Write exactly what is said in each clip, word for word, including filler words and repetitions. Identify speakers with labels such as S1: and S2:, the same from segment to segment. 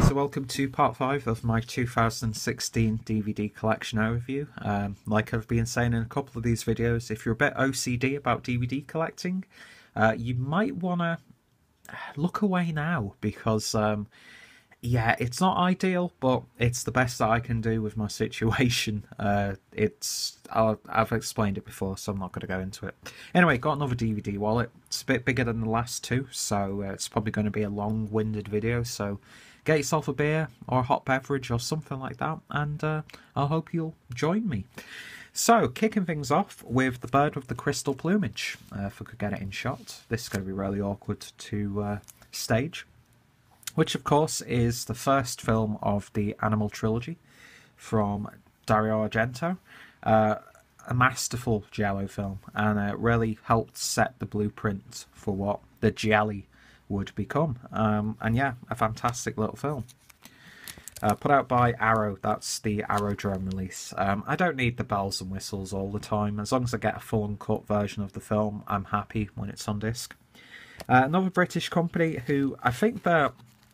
S1: So welcome to part five of my two thousand sixteen D V D collection overview. Um, like I've been saying in a couple of these videos, if you're a bit O C D about D V D collecting, uh, you might want to look away now because, um, yeah, it's not ideal, but it's the best that I can do with my situation. Uh, it's I'll, I've explained it before, so I'm not going to go into it. Anyway, got another D V D wallet. It's a bit bigger than the last two, so uh, it's probably going to be a long-winded video, so get yourself a beer or a hot beverage or something like that, and uh, I hope you'll join me. So, kicking things off with The Bird with the Crystal Plumage, uh, if I could get it in shot. This is going to be really awkward to uh, stage, which of course is the first film of the Animal trilogy from Dario Argento. Uh, a masterful giallo film, and it really helped set the blueprint for what the gialli would become. Um, and yeah, a fantastic little film. Uh, put out by Arrow, that's the Arrowdrome release. Um, I don't need the bells and whistles all the time. As long as I get a full uncut version of the film, I'm happy when it's on disc. Uh, another British company who I think they're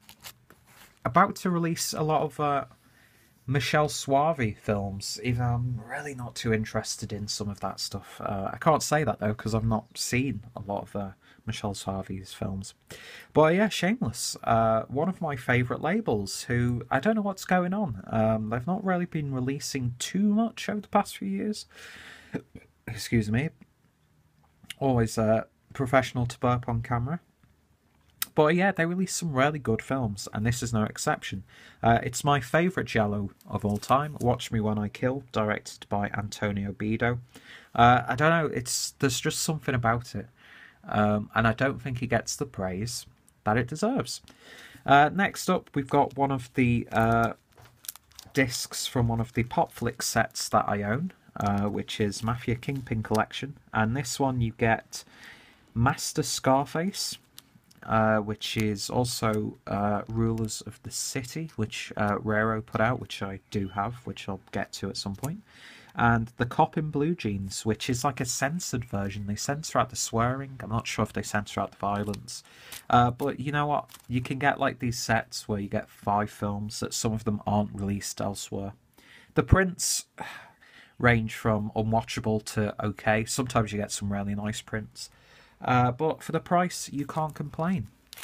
S1: about to release a lot of uh, Michele Soavi films, even though I'm really not too interested in some of that stuff. Uh, I can't say that though, because I've not seen a lot of uh, Michele Soavi's films. But yeah, Shameless, uh, one of my favourite labels, who I don't know what's going on. Um, they've not really been releasing too much over the past few years. Excuse me. Always uh, professional to burp on camera. But yeah, they released some really good films, and this is no exception. Uh, it's my favourite giallo of all time, Watch Me When I Kill, directed by Antonio Bido. Uh, I don't know, it's there's just something about it, um, and I don't think it gets the praise that it deserves. Uh, next up, we've got one of the uh, discs from one of the Popflix sets that I own, uh, which is Mafia Kingpin Collection, and this one you get Master Scarface, Uh, which is also uh, Rulers of the City, which uh, Raro put out, which I do have, which I'll get to at some point. And The Cop in Blue Jeans, which is like a censored version. They censor out the swearing. I'm not sure if they censor out the violence. Uh, but you know what? You can get like these sets where you get five films that some of them aren't released elsewhere. The prints range from unwatchable to okay. Sometimes you get some really nice prints. Uh, but for the price, you can't complain.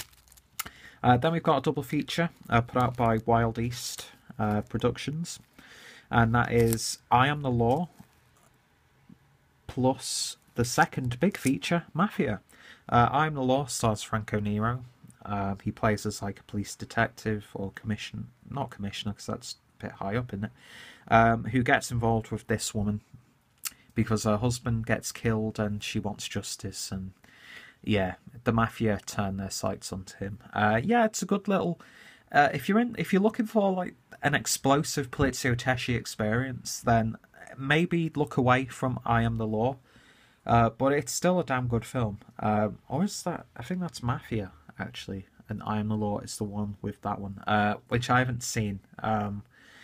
S1: Uh, then we've got a double feature uh, put out by Wild East uh, Productions, and that is I Am the Law plus the second big feature, Mafia. Uh, I Am the Law stars Franco Nero. Uh, he plays as like a police detective or commission, not commissioner because that's a bit high up, isn't it? Um, who gets involved with this woman because her husband gets killed and she wants justice, and yeah, the mafia turn their sights onto him. Uh, yeah, it's a good little. Uh, if you're in, if you're looking for like an explosive Polizio Tesci experience, then maybe look away from I Am the Law. Uh, but it's still a damn good film. Um, or is that? I think that's Mafia actually, and I Am the Law is the one with that one, uh, which I haven't seen. Um,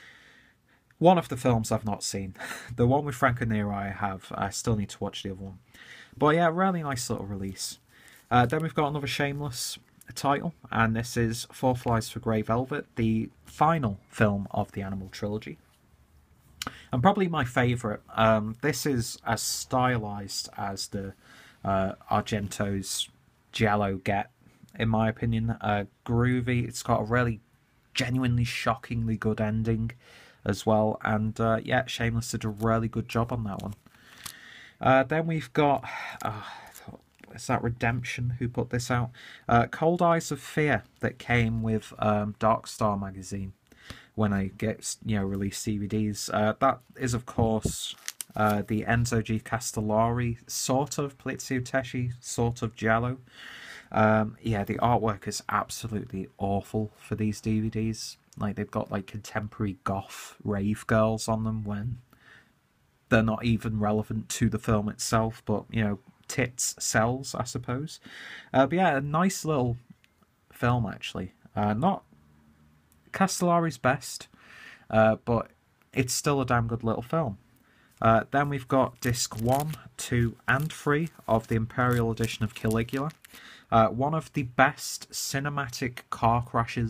S1: One of the films I've not seen. The one with Franco Nero I have. I still need to watch the other one. But yeah, really nice little release. Uh, then we've got another Shameless title, and this is Four Flies for Grey Velvet, the final film of the Animal trilogy. And probably my favourite. Um, this is as stylised as the uh, Argento's giallo get, in my opinion. Uh, groovy. It's got a really genuinely shockingly good ending as well, and uh, yeah, Shameless did a really good job on that one. Uh, then we've got uh, is that Redemption who put this out? Uh, Cold Eyes of Fear, that came with um, Dark Star magazine when I get you know release D V Ds. Uh, that is of course uh, the Enzo G. Castellari sort of Polizio Tesci sort of giallo. Um, yeah, the artwork is absolutely awful for these D V Ds. Like, they've got like contemporary goth rave girls on them when they're not even relevant to the film itself, but you know, tits sells, I suppose. Uh, but yeah, a nice little film actually. Uh, not Castellari's best, uh, but it's still a damn good little film. Uh, then we've got disc one, two, and three of the Imperial edition of Caligula. Uh, one of the best cinematic car crashes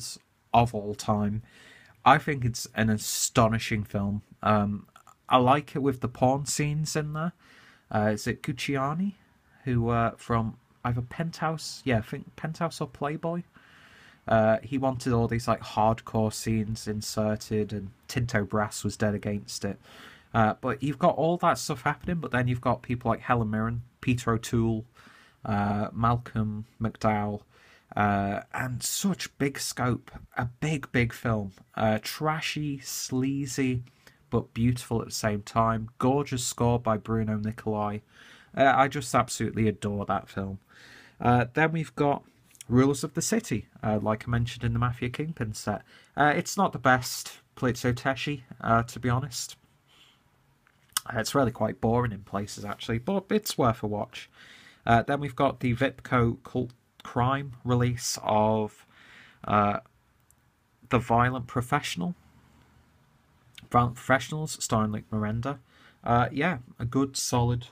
S1: of all time. I think it's an astonishing film. Um, I like it with the porn scenes in there. Uh, is it Gucciani, who uh, from either Penthouse, yeah, I think Penthouse or Playboy. Uh, he wanted all these like hardcore scenes inserted, and Tinto Brass was dead against it. Uh, but you've got all that stuff happening, but then you've got people like Helen Mirren, Peter O'Toole, uh, Malcolm McDowell, uh, and such big scope. A big, big film. Uh, trashy, sleazy, but beautiful at the same time. Gorgeous score by Bruno Nicolai. Uh, I just absolutely adore that film. Uh, then we've got Rulers of the City, uh, like I mentioned in the Mafia Kingpin set. Uh, it's not the best Polizio Tesci, uh, to be honest. Uh, it's really quite boring in places, actually, but it's worth a watch. Uh, then we've got the Vipco Cult Crime release of uh, The Violent Professional. Violent Professionals, starring Luke Miranda. Uh, yeah, a good, solid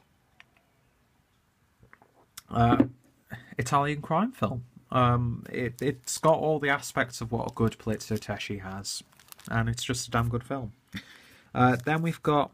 S1: uh, Italian crime film. Um, it, it's got all the aspects of what a good Polizio Tesci has, and it's just a damn good film. Uh, then we've got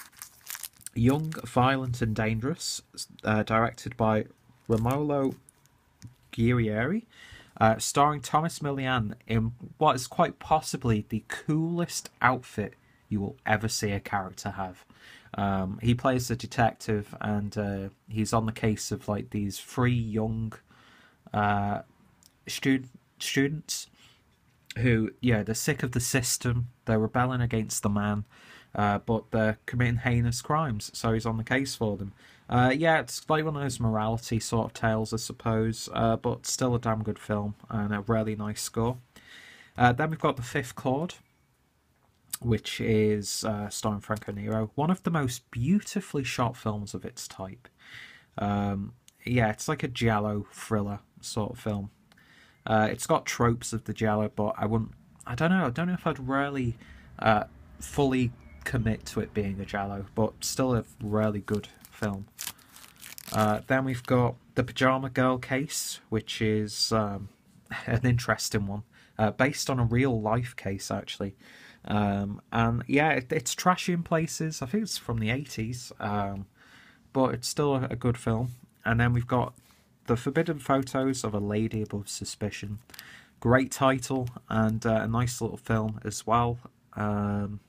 S1: Young, Violent and Dangerous, uh, directed by Romolo Guerrieri, uh, starring Thomas Milian in what is quite possibly the coolest outfit you will ever see a character have. Um, he plays a detective, and uh, he's on the case of like these three young uh, student students who, yeah, they're sick of the system, they're rebelling against the man, uh, but they're committing heinous crimes, so he's on the case for them. Uh, yeah, it's like one of those morality sort of tales, I suppose, uh, but still a damn good film, and a really nice score. Uh, then we've got The Fifth Chord, which is uh, starring Franco Nero, one of the most beautifully shot films of its type. Um, yeah, it's like a giallo thriller sort of film. Uh, it's got tropes of the giallo, but I wouldn't. I don't know. I don't know if I'd really uh, fully commit to it being a giallo, but still a really good film. Uh, then we've got The Pajama Girl Case, which is um, an interesting one, uh, based on a real life case actually. Um, and yeah, it, it's trashy in places. I think it's from the eighties, um, but it's still a, a good film. And then we've got The Forbidden Photos of a Lady Above Suspicion. Great title, and uh, a nice little film as well. Um,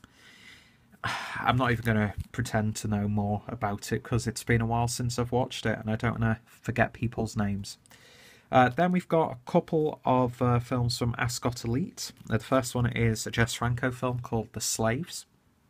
S1: I'm not even going to pretend to know more about it because it's been a while since I've watched it, and I don't want to forget people's names. Uh, then we've got a couple of uh, films from Ascot Elite. Uh, the first one is a Jess Franco film called The Slaves.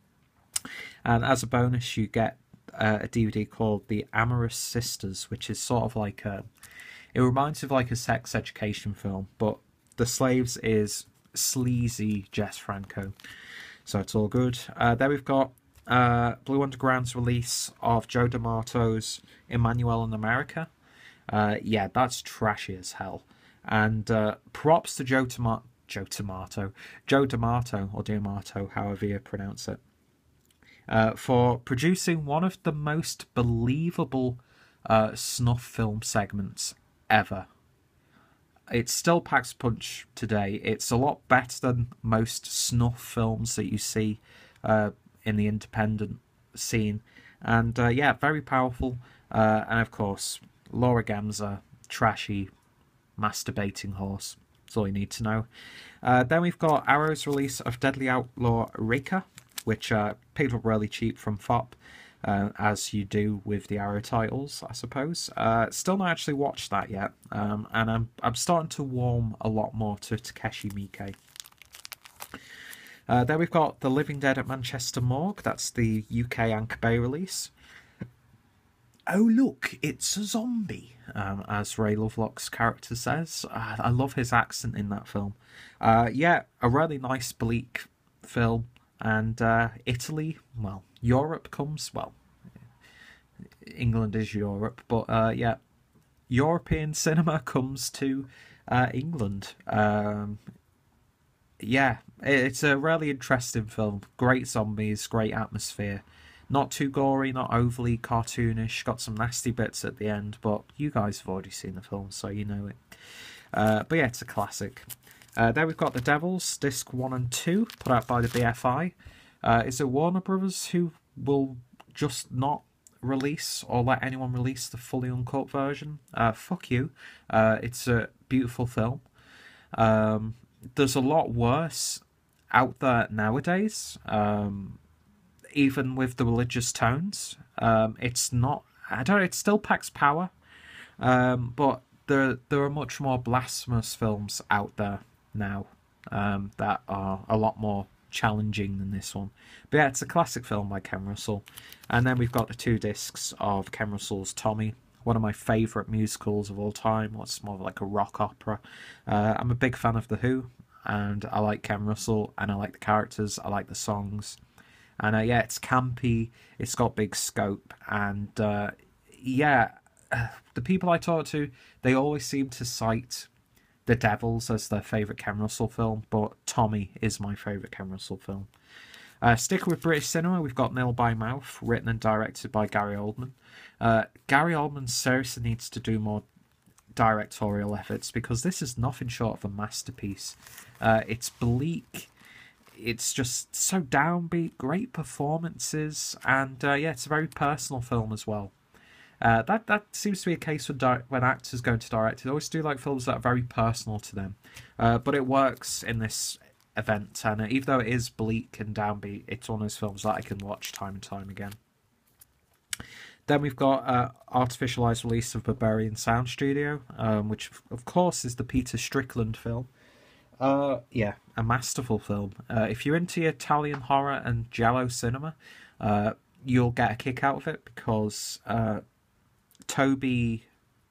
S1: And as a bonus, you get uh, a D V D called The Amorous Sisters, which is sort of like a... It reminds me of like a sex education film, but The Slaves is sleazy Jess Franco. So it's all good. Uh, then we've got uh, Blue Underground's release of Joe D'Amato's Emmanuel in America. Uh, yeah, that's trashy as hell. And uh, props to Joe Tomato, Joe Tomato, Joe D'Amato, or D'Amato, however you pronounce it, uh, for producing one of the most believable uh, snuff film segments ever. It still packs a punch today. It's a lot better than most snuff films that you see uh, in the independent scene. And uh, yeah, very powerful. Uh, and of course, Laura Gamza, trashy, masturbating horse. That's all you need to know. Uh, then we've got Arrow's release of Deadly Outlaw Rika, which uh, picked up really cheap from F O P, uh, as you do with the Arrow titles, I suppose. Uh, still not actually watched that yet, um, and I'm I'm starting to warm a lot more to Takeshi Miike. Uh, then we've got The Living Dead at Manchester Morgue. That's the U K Anchor Bay release. Oh look, it's a zombie, um, as Ray Lovelock's character says. Uh, I love his accent in that film. Uh, yeah, a really nice bleak film. And uh, Italy, well, Europe comes, well, England is Europe, but uh, yeah, European cinema comes to uh, England. Um, yeah, it's a really interesting film. Great zombies, great atmosphere. Not too gory, not overly cartoonish. Got some nasty bits at the end, but you guys have already seen the film, so you know it. Uh, but yeah, it's a classic. Uh, there we've got The Devils, Disc one and two, put out by the B F I. Uh, is it Warner Brothers who will just not release or let anyone release the fully uncut version? Uh, fuck you. Uh, it's a beautiful film. Um, there's a lot worse out there nowadays, um, even with the religious tones. Um, it's not... I don't know, it still packs power, um, but there, there are much more blasphemous films out there now um, that are a lot more challenging than this one. But yeah, it's a classic film by Ken Russell. And then we've got the two discs of Ken Russell's Tommy, one of my favourite musicals of all time. What's more like a rock opera. Uh, I'm a big fan of The Who, and I like Ken Russell, and I like the characters, I like the songs. And uh, yeah, it's campy, it's got big scope, and uh, yeah, the people I talk to, they always seem to cite The Devils as their favourite Ken Russell film, but Tommy is my favourite Ken Russell film. Uh, sticking with British cinema, we've got Nil by Mouth, written and directed by Gary Oldman. Uh, Gary Oldman seriously needs to do more directorial efforts, because this is nothing short of a masterpiece. Uh, it's bleak, it's just so downbeat, great performances, and uh, yeah, it's a very personal film as well. Uh, that that seems to be a case when, di- when actors go into direct. They always do like films that are very personal to them, uh, but it works in this event. And uh, even though it is bleak and downbeat, it's one of those films that I can watch time and time again. Then we've got uh, artificialized release of Berberian Sound Studio, um, which of course is the Peter Strickland film. Uh, yeah, a masterful film. Uh, if you're into Italian horror and giallo cinema, uh, you'll get a kick out of it, because uh, Toby,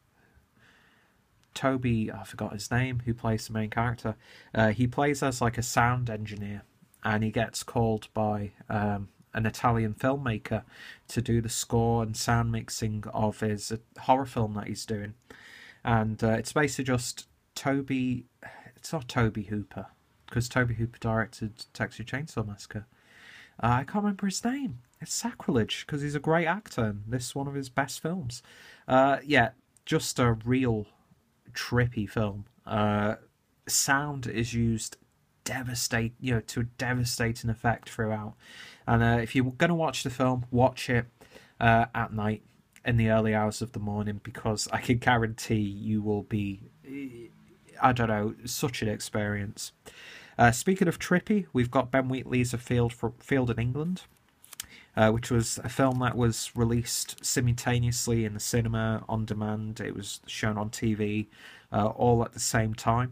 S1: Toby, I forgot his name, who plays the main character. Uh, he plays as like a sound engineer, and he gets called by um, an Italian filmmaker to do the score and sound mixing of his horror film that he's doing. And uh, it's basically just Toby... It's not Toby Hooper, because Toby Hooper directed Texas Chainsaw Massacre. Uh, I can't remember his name. It's sacrilege, because he's a great actor, and this is one of his best films. Uh, yeah, just a real trippy film. Uh, sound is used devastate, you know, to a devastating effect throughout. And uh, if you're going to watch the film, watch it uh, at night, in the early hours of the morning, because I can guarantee you will be... I don't know, such an experience. Uh, speaking of trippy, we've got Ben Wheatley's A Field for Field in England, uh, which was a film that was released simultaneously in the cinema, on demand. It was shown on T V, uh, all at the same time.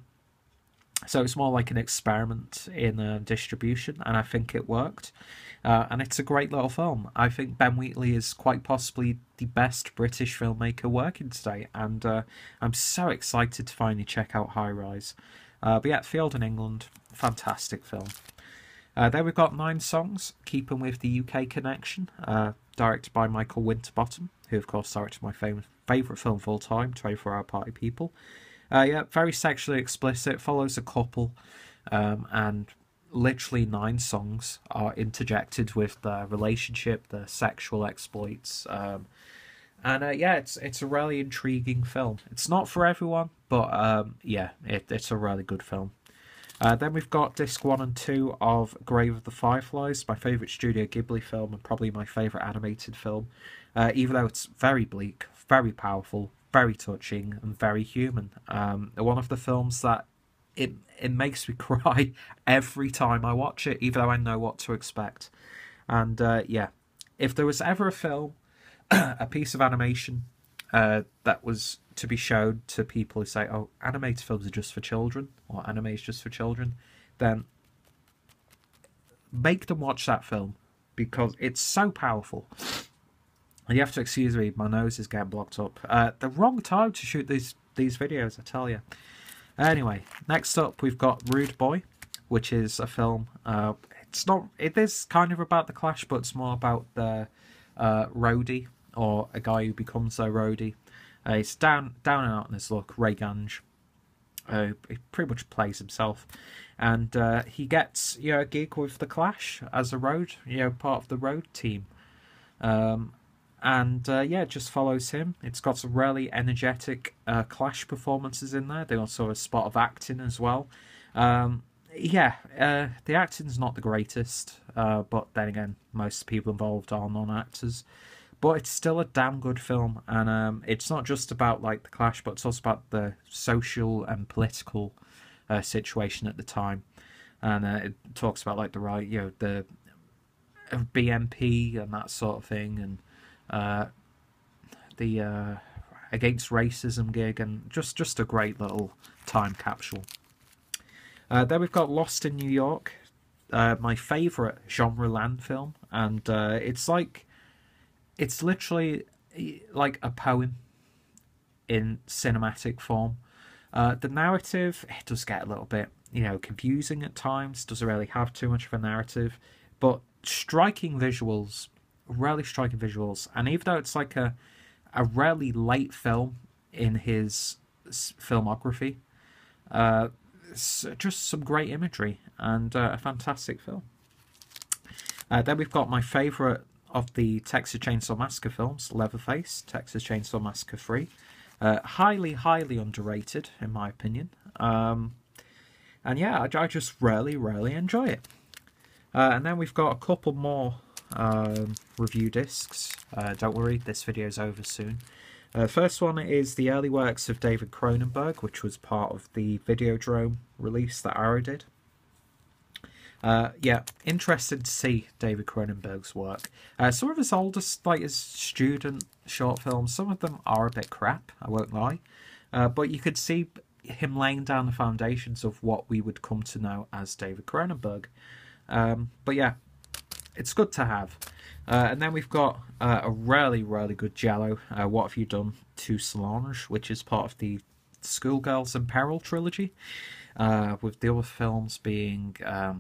S1: So it's more like an experiment in uh, distribution, and I think it worked. Uh, and it's a great little film. I think Ben Wheatley is quite possibly the best British filmmaker working today, and uh, I'm so excited to finally check out High Rise. Uh, but yeah, Field in England, fantastic film. Uh, there we've got Nine Songs, keeping with the U K connection, uh, directed by Michael Winterbottom, who of course directed my fam- favourite film of all time, twenty-four hour Party People. Uh, yeah, very sexually explicit, follows a couple, um, and literally nine songs are interjected with their relationship, their sexual exploits, um, and uh, yeah, it's it's a really intriguing film. It's not for everyone, but um, yeah, it, it's a really good film. Uh, then we've got disc one and two of Grave of the Fireflies, my favourite Studio Ghibli film and probably my favourite animated film, uh, even though it's very bleak, very powerful, very touching, and very human. Um, one of the films that it it makes me cry every time I watch it, even though I know what to expect. And uh, yeah, if there was ever a film, a piece of animation uh, that was to be shown to people who say, oh, animated films are just for children, or anime is just for children, then make them watch that film, because it's so powerful. And you have to excuse me, my nose is getting blocked up. Uh, the wrong time to shoot these these videos, I tell you. Anyway, next up we've got Rude Boy, which is a film. Uh, it's not. It is kind of about the Clash, but it's more about the uh, roadie, or a guy who becomes a roadie. Uh, he's down down and out in his luck. Ray Gange. Uh, he pretty much plays himself, and uh, he gets you know a gig with the Clash as a road, you know, part of the road team. Um, And uh, yeah, it just follows him. It's got some really energetic uh, Clash performances in there. They also have a spot of acting as well. Um, yeah, uh, the acting's not the greatest, uh, but then again, most people involved are non-actors. But it's still a damn good film, and um, it's not just about like the clash, but it's also about the social and political uh, situation at the time, and uh, it talks about like the right, you know, the B M P and that sort of thing, and uh, the uh, against racism gig, and just just a great little time capsule. Uh, then we've got Lost in New York, uh, my favourite genre land film, and uh, it's like, it's literally like a poem in cinematic form. Uh, the narrative, it does get a little bit, you know, confusing at times, doesn't really have too much of a narrative, but striking visuals, really striking visuals, and even though it's like a, a really late film in his filmography, uh, just some great imagery and uh, a fantastic film. Uh, then we've got my favourite of the Texas Chainsaw Massacre films, Leatherface, Texas Chainsaw Massacre three. Uh, highly, highly underrated, in my opinion. Um, and yeah, I, I just really, really enjoy it. Uh, and then we've got a couple more um, review discs. Uh, don't worry, this video's over soon. Uh, first one is the early works of David Cronenberg, which was part of the Videodrome release that Arrow did. Uh, yeah, interested to see David Cronenberg's work. Uh, some of his oldest, like his student short films, some of them are a bit crap, I won't lie. Uh, but you could see him laying down the foundations of what we would come to know as David Cronenberg. Um, but yeah, it's good to have. Uh, and then we've got uh, a really, really good Giallo, uh, What Have You Done to Solange, which is part of the Schoolgirls in Peril trilogy, uh, with the other films being um,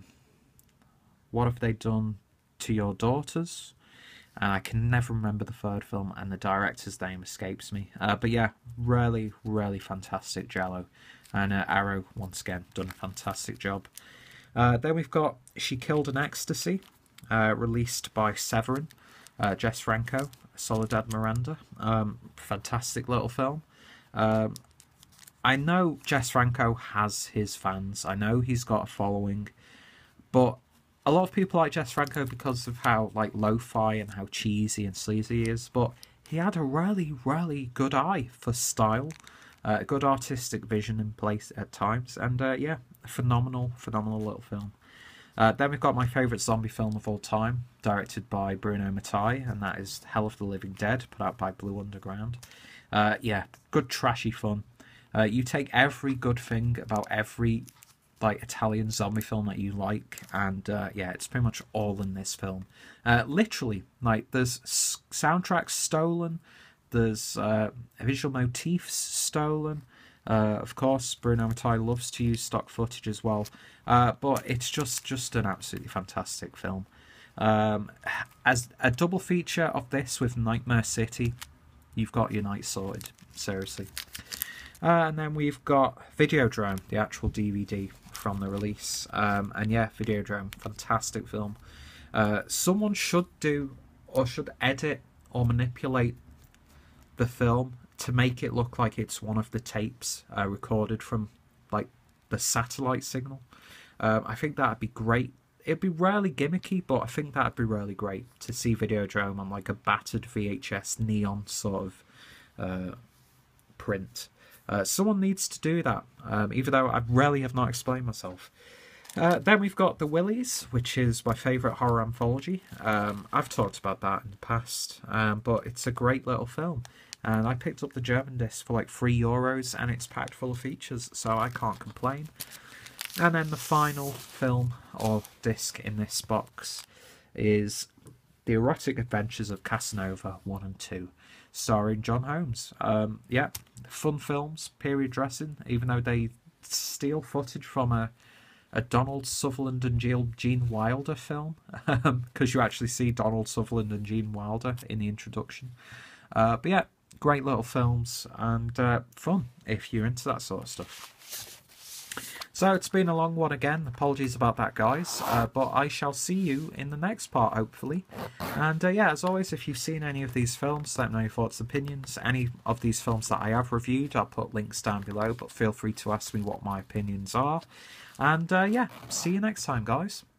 S1: What Have They Done to Your Daughters? And I can never remember the third film, and the director's name escapes me. Uh, but yeah, really, really fantastic Giallo. And uh, Arrow, once again, done a fantastic job. Uh, then we've got She Killed an Ecstasy, uh, released by Severin, uh, Jess Franco, Soledad Miranda. Um, fantastic little film. Um, I know Jess Franco has his fans. I know he's got a following. But a lot of people like Jess Franco because of how like lo-fi and how cheesy and sleazy he is. But he had a really, really good eye for style. Uh, a good artistic vision in place at times. And uh, yeah, a phenomenal, phenomenal little film. Uh, then we've got my favourite zombie film of all time, directed by Bruno Mattei, and that is Hell of the Living Dead, put out by Blue Underground. Uh, yeah, good trashy fun. Uh, you take every good thing about every like Italian zombie film that you like, and uh, yeah, it's pretty much all in this film. Uh, literally, like there's s soundtracks stolen, there's uh, visual motifs stolen. Uh, of course, Bruno Mattei loves to use stock footage as well, uh, but it's just just an absolutely fantastic film. Um, as a double feature of this with Nightmare City, you've got your night sorted, seriously. Uh, and then we've got Videodrome, the actual D V D from the release. Um, and yeah, Videodrome, fantastic film. Uh, someone should do, or should edit or manipulate the film to make it look like it's one of the tapes uh, recorded from like the satellite signal. Um, I think that'd be great. It'd be really gimmicky, but I think that'd be really great to see Videodrome on like a battered V H S neon sort of uh, print. Uh, someone needs to do that, um, even though I really have not explained myself. Uh, then we've got The Willies, which is my favourite horror anthology. Um, I've talked about that in the past, um, but it's a great little film. And I picked up the German disc for like three euros, and it's packed full of features, so I can't complain. And then the final film or disc in this box is The Erotic Adventures of Casanova one and two, starring John Holmes. Um, yeah, fun films, period dressing, even though they steal footage from a, a Donald Sutherland and Gene Wilder film, because you actually see Donald Sutherland and Gene Wilder in the introduction. Uh, but yeah, great little films and uh, fun if you're into that sort of stuff. So it's been a long one again. Apologies about that, guys. Uh, but I shall see you in the next part, hopefully. And uh, yeah, as always, if you've seen any of these films, let me know your thoughts and opinions. Any of these films that I have reviewed, I'll put links down below, but feel free to ask me what my opinions are. And uh, yeah, see you next time, guys.